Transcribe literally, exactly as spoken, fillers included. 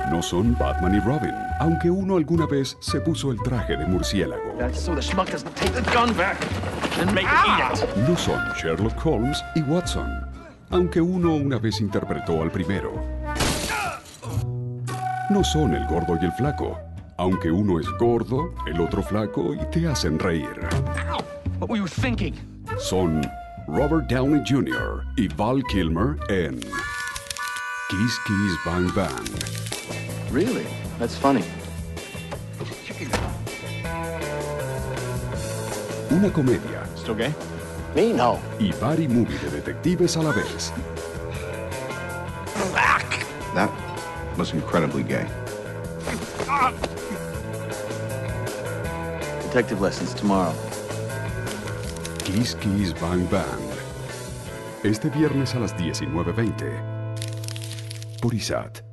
No son Batman y Robin, aunque uno alguna vez se puso el traje de murciélago. So the schmuck doesn't take the gun back and make me eat it. No son Sherlock Holmes y Watson, aunque uno una vez interpretó al primero. No son el gordo y el flaco, aunque uno es gordo, el otro flaco y te hacen reír. What were you thinking? Son Robert Downey junior y Val Kilmer en Kiss Kiss Bang Bang. Really? That's funny. Una comedia Still gay? Me? No. y body movie de detectives a la vez. That was incredibly gay. Detective lessons tomorrow. Kiss Kiss Bang Bang. Este viernes a las diecinueve veinte. Por I S A T.